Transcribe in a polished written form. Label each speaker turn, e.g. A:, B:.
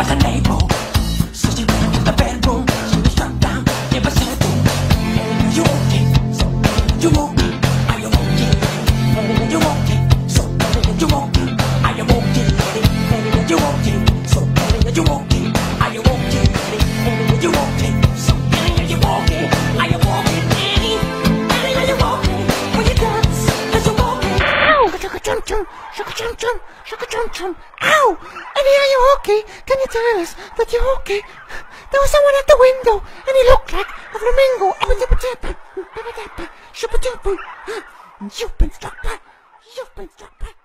A: the neighbor. So she went to the bedroom. She was struck down. It was her doom. Hey, you okay? So you okay? Are you okay? Hey, you okay? So you okay? Are you okay? Hey, you okay? So you okay? Are you okay? Hey, you okay? So you okay? Are you okay? Hey, are you okay? When you dance, are you okay? Ow! Shaka chum chum, shaka chum chum, shaka chum chum. Ow! Annie, are you okay? Can you tell us that you're okay? There was someone at the window, and he looked like a flamingo. You've been struck by. You've been struck by.